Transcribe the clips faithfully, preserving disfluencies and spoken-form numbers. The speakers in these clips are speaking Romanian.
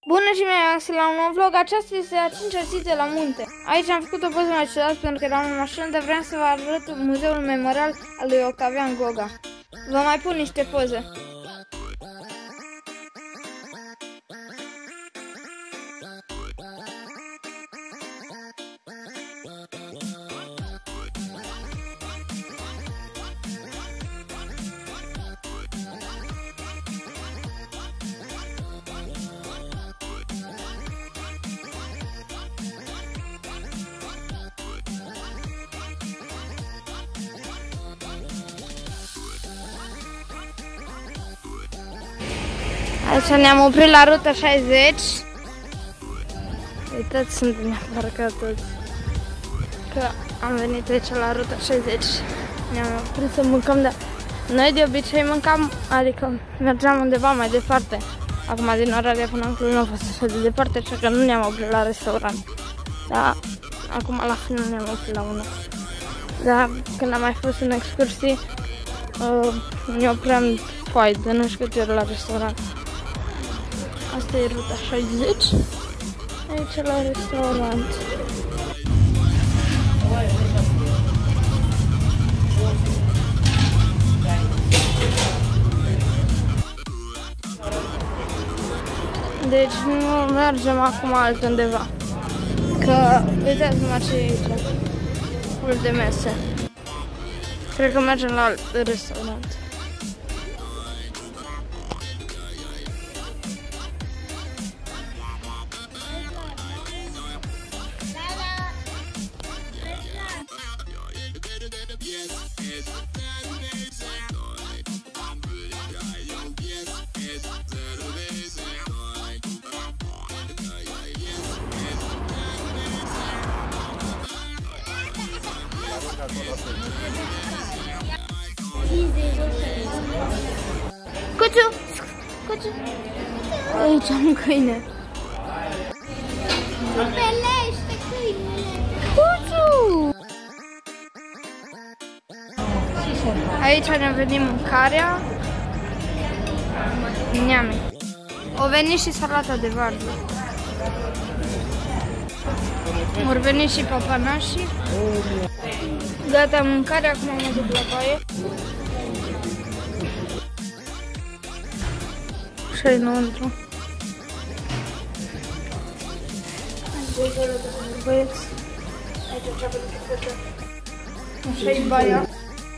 Bună și bine la un nou vlog, aceasta este a cincea zi de la munte. Aici am făcut o poză mai ciudat pentru că eram în mașină, dar vreau să vă arăt muzeul memorial al lui Octavian Goga. Vă mai pun niște poze. Aici ne-am oprit la ruta șaizeci. Uitați, suntem parcă toți. Că am venit aici la ruta șaizeci. Ne-am oprit să mâncăm, dar noi de obicei mâncam, adică mergeam undeva mai departe. Acum din Oradea până în Cluj nu a fost așa de departe, așa că nu ne-am oprit la restaurant. Dar acum la final ne-am oprit la unul. Dar când am mai fost în excursii, uh, ne opream foai de nu știu câte ori la restaurant. Asta e ruta șaizeci, aici la restaurant. Deci nu mergem acum altundeva. Că uitați-mă ce e aici, ful de mese. Cred că mergem la alt restaurant. Cuțu! Cuțu! Aici am câine. Pelește câinele! Cuțu! Aici ne venim mâncarea. Neami. O venit și salata de varză. Vor veni și papanașii. Gata mâncarea, acum mă duc la baie. Și înăuntru. Băieți, aici înceapă de făcută. Așa-i baia.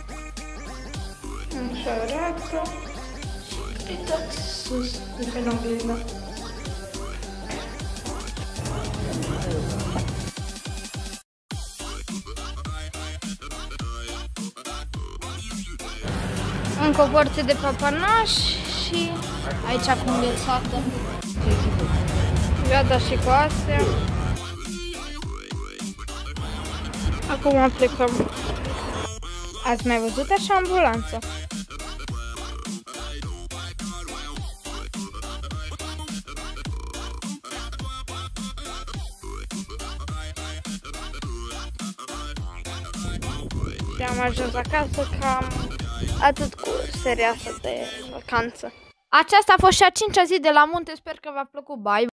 Așa arată. Uitați sus, încă nu-mi vine. Încă o porție de papanaș și aici cu înghețată. Gata și cu astea. Acum plecăm. Ați mai văzut așa ambulanță? Și am ajuns acasă, cam atât cu seria asta de vacanță. Aceasta a fost și a cincea zi de la munte, sper că v-a plăcut, bye!